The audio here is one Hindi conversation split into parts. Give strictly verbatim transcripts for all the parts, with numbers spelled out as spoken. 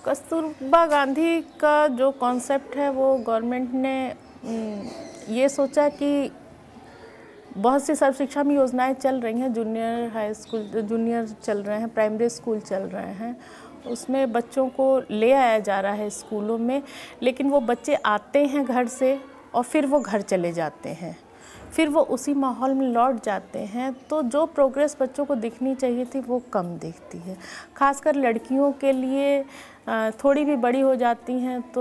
कस्तूरबा गांधी का जो कॉन्सेप्ट है वो गवर्नमेंट ने ये सोचा कि बहुत सी सर्व शिक्षा में योजनाएं चल रही हैं, जूनियर हाई स्कूल, जूनियर चल रहे हैं, प्राइमरी स्कूल चल रहे हैं, उसमें बच्चों को ले आया जा रहा है स्कूलों में, लेकिन वो बच्चे आते हैं घर से और फिर वो घर चले जाते हैं, फिर वो उसी माहौल में लौट जाते हैं। तो जो प्रोग्रेस बच्चों को दिखनी चाहिए थी वो कम दिखती है। खासकर लड़कियों के लिए थोड़ी भी बड़ी हो जाती हैं तो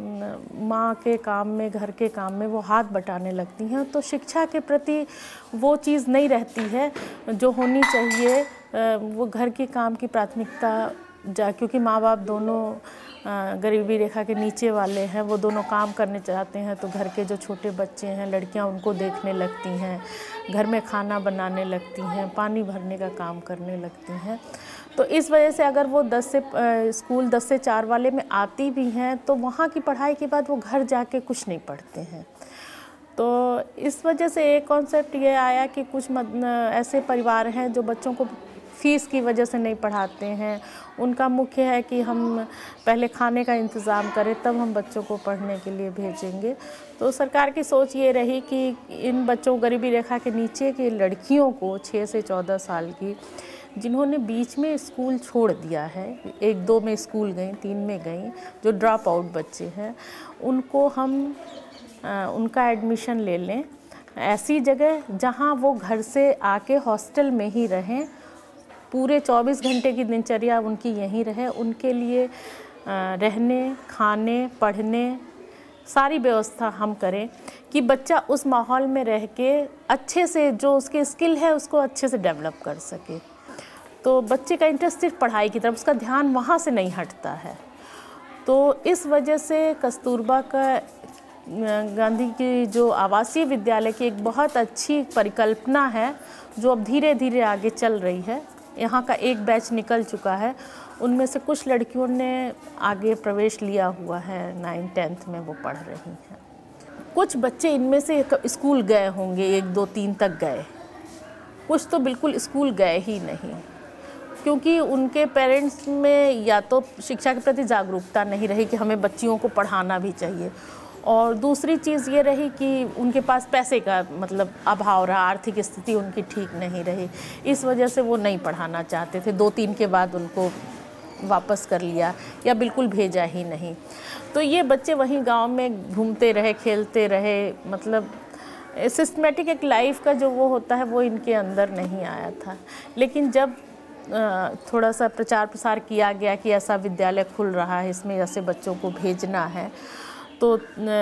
माँ के काम में, घर के काम में वो हाथ बटाने लगती हैं, तो शिक्षा के प्रति वो चीज़ नहीं रहती है जो होनी चाहिए। वो घर के काम की प्राथमिकता जा, क्योंकि माँ बाप दोनों गरीबी रेखा के नीचे वाले हैं, वो दोनों काम करने चाहते हैं, तो घर के जो छोटे बच्चे हैं, लड़कियां उनको देखने लगती हैं, घर में खाना बनाने लगती हैं, पानी भरने का काम करने लगती हैं। तो इस वजह से अगर वो दस से स्कूल दस से चार वाले में आती भी हैं तो वहाँ की पढ़ाई के बाद वो घर जाके कुछ नहीं पढ़ते हैं। तो इस वजह से एक कॉन्सेप्ट ये आया कि कुछ मद, ऐसे परिवार हैं जो बच्चों को फ़ीस की वजह से नहीं पढ़ाते हैं। उनका मुख्य है कि हम पहले खाने का इंतज़ाम करें तब हम बच्चों को पढ़ने के लिए भेजेंगे। तो सरकार की सोच ये रही कि इन बच्चों, गरीबी रेखा के नीचे की लड़कियों को छः से चौदह साल की, जिन्होंने बीच में स्कूल छोड़ दिया है, एक दो में स्कूल गई, तीन में गई, जो ड्रॉप आउट बच्चे हैं, उनको हम आ, उनका एडमिशन ले लें ऐसी जगह जहाँ वो घर से आके हॉस्टल में ही रहें, पूरे चौबीस घंटे की दिनचर्या उनकी यहीं रहे, उनके लिए रहने, खाने, पढ़ने सारी व्यवस्था हम करें कि बच्चा उस माहौल में रह के अच्छे से जो उसके स्किल है उसको अच्छे से डेवलप कर सके। तो बच्चे का इंटरेस्ट सिर्फ पढ़ाई की तरफ, उसका ध्यान वहाँ से नहीं हटता है। तो इस वजह से कस्तूरबा का गांधी की जो आवासीय विद्यालय की एक बहुत अच्छी परिकल्पना है जो अब धीरे धीरे आगे चल रही है। यहाँ का एक बैच निकल चुका है, उनमें से कुछ लड़कियों ने आगे प्रवेश लिया हुआ है, नाइन टेंथ में वो पढ़ रही हैं। कुछ बच्चे इनमें से स्कूल गए होंगे, एक दो तीन तक गए, कुछ तो बिल्कुल स्कूल गए ही नहीं, क्योंकि उनके पेरेंट्स में या तो शिक्षा के प्रति जागरूकता नहीं रही कि हमें बच्चियों को पढ़ाना भी चाहिए, और दूसरी चीज़ ये रही कि उनके पास पैसे का मतलब अभाव रहा, आर्थिक स्थिति उनकी ठीक नहीं रही, इस वजह से वो नहीं पढ़ाना चाहते थे। दो तीन के बाद उनको वापस कर लिया या बिल्कुल भेजा ही नहीं। तो ये बच्चे वहीं गांव में घूमते रहे, खेलते रहे, मतलब सिस्टमेटिक एक लाइफ का जो वो होता है वो इनके अंदर नहीं आया था। लेकिन जब थोड़ा सा प्रचार प्रसार किया गया कि ऐसा विद्यालय खुल रहा है, इसमें ऐसे बच्चों को भेजना है, तो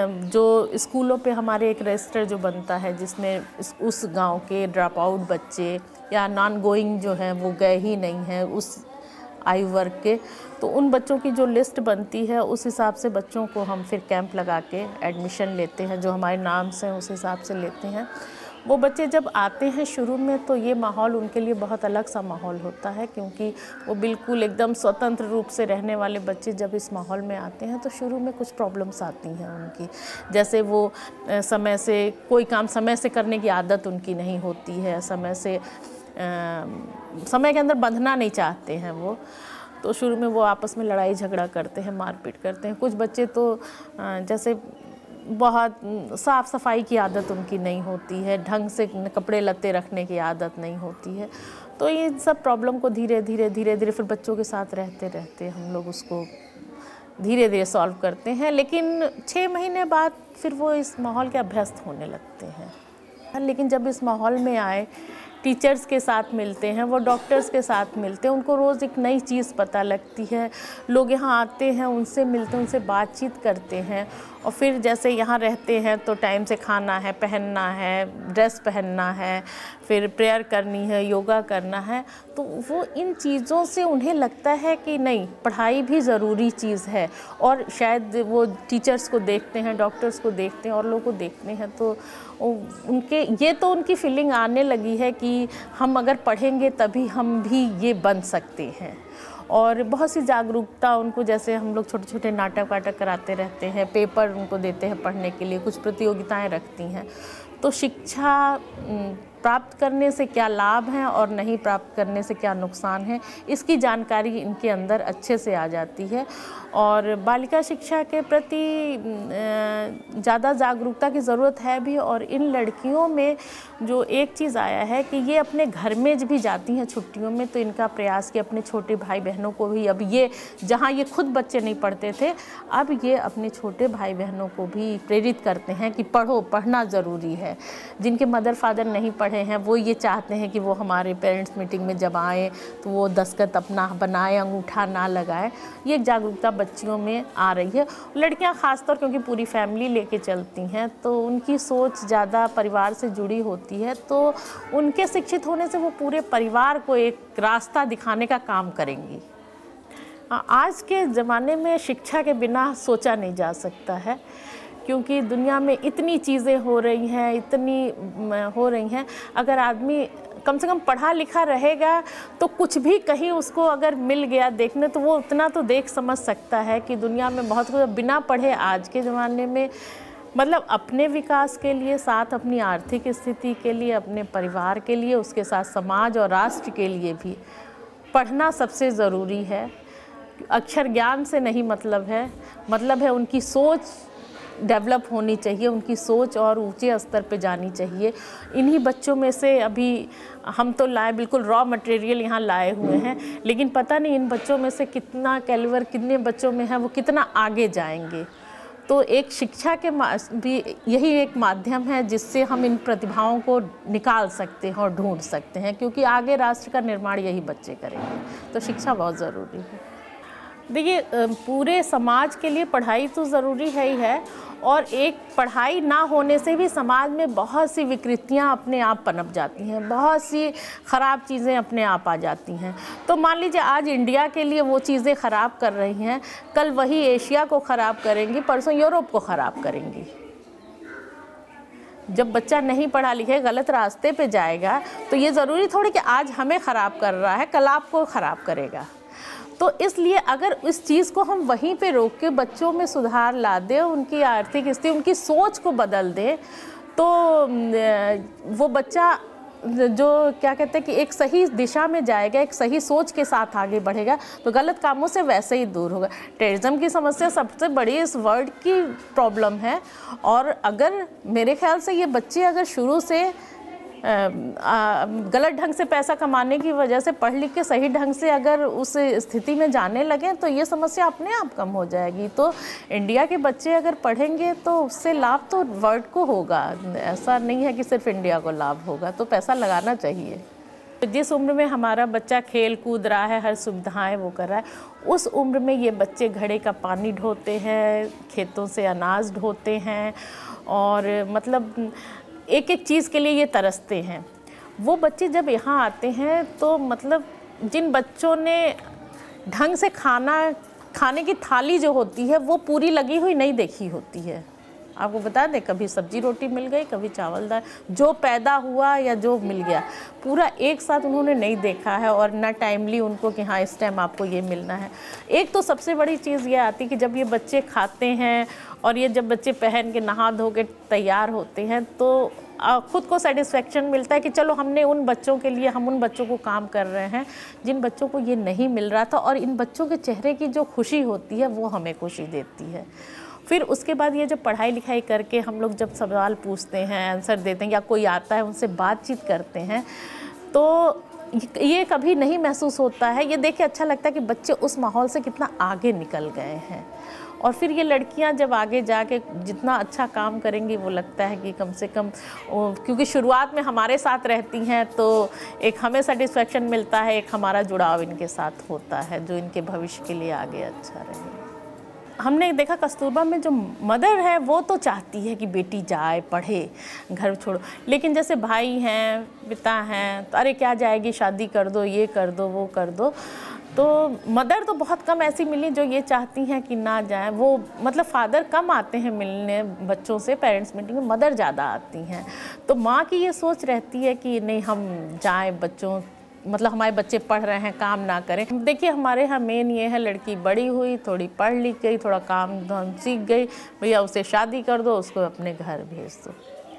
जो स्कूलों पे हमारे एक रजिस्टर जो बनता है जिसमें उस गांव के ड्रॉप आउट बच्चे या नॉन गोइंग जो हैं वो गए ही नहीं हैं उस आयु वर्ग के, तो उन बच्चों की जो लिस्ट बनती है उस हिसाब से बच्चों को हम फिर कैंप लगा के एडमिशन लेते हैं, जो हमारे नाम से उस हिसाब से लेते हैं। वो बच्चे जब आते हैं शुरू में तो ये माहौल उनके लिए बहुत अलग सा माहौल होता है, क्योंकि वो बिल्कुल एकदम स्वतंत्र रूप से रहने वाले बच्चे जब इस माहौल में आते हैं तो शुरू में कुछ प्रॉब्लम्स आती हैं उनकी, जैसे वो समय से कोई काम समय से करने की आदत उनकी नहीं होती है, समय से आ, समय के अंदर बंधना नहीं चाहते हैं वो, तो शुरू में वो आपस में लड़ाई झगड़ा करते हैं, मारपीट करते हैं। कुछ बच्चे तो जैसे बहुत साफ़ सफाई की आदत उनकी नहीं होती है, ढंग से कपड़े लत्ते रखने की आदत नहीं होती है। तो ये सब प्रॉब्लम को धीरे धीरे धीरे धीरे फिर बच्चों के साथ रहते रहते हम लोग उसको धीरे धीरे सॉल्व करते हैं। लेकिन छः महीने बाद फिर वो इस माहौल के अभ्यस्त होने लगते हैं। लेकिन जब इस माहौल में आए, टीचर्स के साथ मिलते हैं, वो डॉक्टर्स के साथ मिलते हैं, उनको रोज़ एक नई चीज़ पता लगती है, लोग यहाँ आते हैं, उनसे मिलते हैं, उनसे बातचीत करते हैं, और फिर जैसे यहाँ रहते हैं तो टाइम से खाना है, पहनना है, ड्रेस पहनना है, फिर प्रेयर करनी है, योगा करना है, तो वो इन चीज़ों से उन्हें लगता है कि नहीं, पढ़ाई भी ज़रूरी चीज़ है। और शायद वो टीचर्स को देखते हैं, डॉक्टर्स को देखते हैं और लोगों को देखते हैं तो उनके ये तो उनकी फीलिंग आने लगी है कि हम अगर पढ़ेंगे तभी हम भी ये बन सकते हैं। और बहुत सी जागरूकता उनको, जैसे हम लोग छोटे छोटे नाटक वाटक कराते रहते हैं, पेपर उनको देते हैं पढ़ने के लिए, कुछ प्रतियोगिताएं रखती हैं, तो शिक्षा प्राप्त करने से क्या लाभ हैं और नहीं प्राप्त करने से क्या नुकसान है, इसकी जानकारी इनके अंदर अच्छे से आ जाती है। और बालिका शिक्षा के प्रति ज़्यादा जागरूकता की ज़रूरत है भी। और इन लड़कियों में जो एक चीज़ आया है कि ये अपने घर में भी जाती हैं छुट्टियों में, तो इनका प्रयास कि अपने छोटे भाई बहनों को भी, अब ये जहाँ ये खुद बच्चे नहीं पढ़ते थे, अब ये अपने छोटे भाई बहनों को भी प्रेरित करते हैं कि पढ़ो, पढ़ना ज़रूरी है। जिनके मदर फादर नहीं पढ़े हैं वो ये चाहते हैं कि वो हमारे पेरेंट्स मीटिंग में जब आए तो वो दस्तखत अपना बनाए, अंगूठा ना लगाए। ये जागरूकता बच्चियों में आ रही है। लड़कियां खासतौर क्योंकि पूरी फैमिली लेके चलती हैं तो उनकी सोच ज़्यादा परिवार से जुड़ी होती है, तो उनके शिक्षित होने से वो पूरे परिवार को एक रास्ता दिखाने का काम करेंगी। आज के ज़माने में शिक्षा के बिना सोचा नहीं जा सकता है, क्योंकि दुनिया में इतनी चीज़ें हो रही हैं, इतनी हो रही हैं। अगर आदमी कम से कम पढ़ा लिखा रहेगा तो कुछ भी कहीं उसको अगर मिल गया देखने, तो वो उतना तो देख समझ सकता है कि दुनिया में बहुत कुछ। बिना पढ़े आज के ज़माने में मतलब अपने विकास के लिए, साथ अपनी आर्थिक स्थिति के लिए, अपने परिवार के लिए, उसके साथ समाज और राष्ट्र के लिए भी पढ़ना सबसे ज़रूरी है। अक्षर ज्ञान से नहीं मतलब है, मतलब है उनकी सोच डेवलप होनी चाहिए, उनकी सोच और ऊंचे स्तर पे जानी चाहिए। इन्हीं बच्चों में से अभी हम तो लाए, बिल्कुल रॉ मटेरियल यहाँ लाए हुए हैं, लेकिन पता नहीं इन बच्चों में से कितना कैलिबर कितने बच्चों में है, वो कितना आगे जाएंगे। तो एक शिक्षा के भी यही एक माध्यम है जिससे हम इन प्रतिभाओं को निकाल सकते हैं और ढूंढ सकते हैं, क्योंकि आगे राष्ट्र का निर्माण यही बच्चे करेंगे। तो शिक्षा बहुत ज़रूरी है। देखिए, पूरे समाज के लिए पढ़ाई तो ज़रूरी है ही है, और एक पढ़ाई ना होने से भी समाज में बहुत सी विकृतियां अपने आप पनप जाती हैं, बहुत सी ख़राब चीज़ें अपने आप आ जाती हैं। तो मान लीजिए आज इंडिया के लिए वो चीज़ें ख़राब कर रही हैं, कल वही एशिया को ख़राब करेंगी, परसों यूरोप को ख़राब करेंगी। जब बच्चा नहीं पढ़ा लिखे गलत रास्ते पे जाएगा तो ये ज़रूरी थोड़ी कि आज हमें ख़राब कर रहा है, कल आपको ख़राब करेगा। तो इसलिए अगर इस चीज़ को हम वहीं पे रोक के बच्चों में सुधार ला दें, उनकी आर्थिक स्थिति, उनकी सोच को बदल दें, तो वो बच्चा जो क्या कहते हैं कि एक सही दिशा में जाएगा, एक सही सोच के साथ आगे बढ़ेगा, तो गलत कामों से वैसे ही दूर होगा। टेररिज्म की समस्या सबसे बड़ी इस वर्ल्ड की प्रॉब्लम है, और अगर मेरे ख्याल से ये बच्चे अगर शुरू से गलत ढंग से पैसा कमाने की वजह से पढ़ लिख के सही ढंग से अगर उस स्थिति में जाने लगें तो ये समस्या अपने आप कम हो जाएगी। तो इंडिया के बच्चे अगर पढ़ेंगे तो उससे लाभ तो वर्ल्ड को होगा, ऐसा नहीं है कि सिर्फ इंडिया को लाभ होगा। तो पैसा लगाना चाहिए। जिस उम्र में हमारा बच्चा खेल कूद रहा है, हर सुविधाएं वो कर रहा है, उस उम्र में ये बच्चे घड़े का पानी ढोते हैं, खेतों से अनाज ढोते हैं, और मतलब एक एक चीज़ के लिए ये तरसते हैं। वो बच्चे जब यहाँ आते हैं तो मतलब जिन बच्चों ने ढंग से खाना खाने की थाली जो होती है वो पूरी लगी हुई नहीं देखी होती है। आपको बता दें, कभी सब्जी रोटी मिल गई, कभी चावल दाल, जो पैदा हुआ या जो मिल गया पूरा एक साथ उन्होंने नहीं देखा है, और ना टाइमली उनको कि हाँ इस टाइम आपको ये मिलना है। एक तो सबसे बड़ी चीज़ ये आती कि जब ये बच्चे खाते हैं और ये जब बच्चे पहन के नहा धो के तैयार होते हैं तो खुद को सेटिस्फेक्शन मिलता है कि चलो हमने उन बच्चों के लिए, हम उन बच्चों को काम कर रहे हैं जिन बच्चों को ये नहीं मिल रहा था, और इन बच्चों के चेहरे की जो खुशी होती है वो हमें खुशी देती है। फिर उसके बाद ये जब पढ़ाई लिखाई करके हम लोग जब सवाल पूछते हैं, आंसर देते हैं, या कोई आता है उनसे बातचीत करते हैं, तो ये कभी नहीं महसूस होता है, ये देख के अच्छा लगता है कि बच्चे उस माहौल से कितना आगे निकल गए हैं। और फिर ये लड़कियां जब आगे जाके जितना अच्छा काम करेंगी वो लगता है कि कम से कम, क्योंकि शुरुआत में हमारे साथ रहती हैं तो एक हमें सेटिस्फेक्शन मिलता है, एक हमारा जुड़ाव इनके साथ होता है जो इनके भविष्य के लिए आगे अच्छा रहे। हमने देखा कस्तूरबा में जो मदर है वो तो चाहती है कि बेटी जाए, पढ़े, घर छोड़ो, लेकिन जैसे भाई हैं, पिता हैं, तो अरे क्या जाएगी, शादी कर दो, ये कर दो, वो कर दो। तो मदर तो बहुत कम ऐसी मिली जो ये चाहती हैं कि ना जाए। वो मतलब फादर कम आते हैं मिलने बच्चों से, पेरेंट्स मीटिंग में मदर ज़्यादा आती हैं। तो माँ की ये सोच रहती है कि नहीं हम जाएं, बच्चों मतलब हमारे बच्चे पढ़ रहे हैं, काम ना करें। देखिए हमारे यहाँ मेन ये है, लड़की बड़ी हुई, थोड़ी पढ़ लिख गई, थोड़ा काम धाम सीख गई, भैया उसे शादी कर दो, उसको अपने घर भेज दो।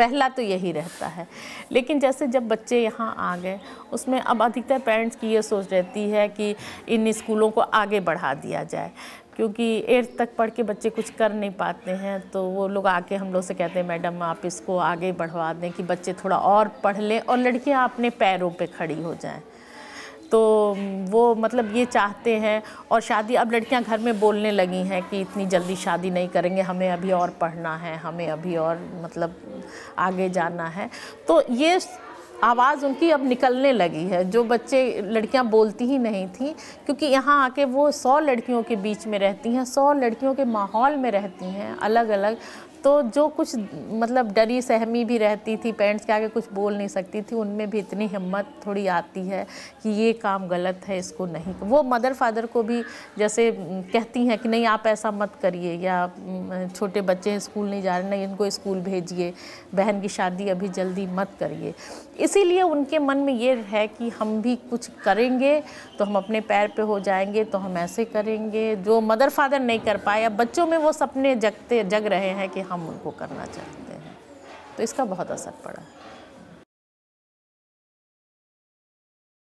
पहला तो यही रहता है। लेकिन जैसे जब बच्चे यहाँ आ गए, उसमें अब अधिकतर पेरेंट्स की ये सोच रहती है कि इन स्कूलों को आगे बढ़ा दिया जाए, क्योंकि एट्थ तक पढ़ के बच्चे कुछ कर नहीं पाते हैं, तो वो लोग आके हम लोग से कहते हैं मैडम आप इसको आगे बढ़वा दें कि बच्चे थोड़ा और पढ़ लें और लड़कियाँ अपने पैरों पे खड़ी हो जाएं। तो वो मतलब ये चाहते हैं। और शादी, अब लड़कियां घर में बोलने लगी हैं कि इतनी जल्दी शादी नहीं करेंगे, हमें अभी और पढ़ना है, हमें अभी और मतलब आगे जाना है। तो ये आवाज़ उनकी अब निकलने लगी है, जो बच्चे लड़कियां बोलती ही नहीं थी, क्योंकि यहाँ आके वो सौ लड़कियों के बीच में रहती हैं, सौ लड़कियों के माहौल में रहती हैं अलग अलग। तो जो कुछ मतलब डरी सहमी भी रहती थी, पेरेंट्स के आगे कुछ बोल नहीं सकती थी, उनमें भी इतनी हिम्मत थोड़ी आती है कि ये काम गलत है, इसको नहीं। वो मदर फादर को भी जैसे कहती हैं कि नहीं आप ऐसा मत करिए, या छोटे बच्चे स्कूल नहीं जा रहे, नहीं इनको स्कूल भेजिए, बहन की शादी अभी जल्दी मत करिए। इसीलिए उनके मन में ये है कि हम भी कुछ करेंगे तो हम अपने पैर पे हो जाएंगे, तो हम ऐसे करेंगे जो मदर फादर नहीं कर पाए। अब बच्चों में वो सपने जगते जग रहे हैं कि हम उनको करना चाहते हैं, तो इसका बहुत असर पड़ा।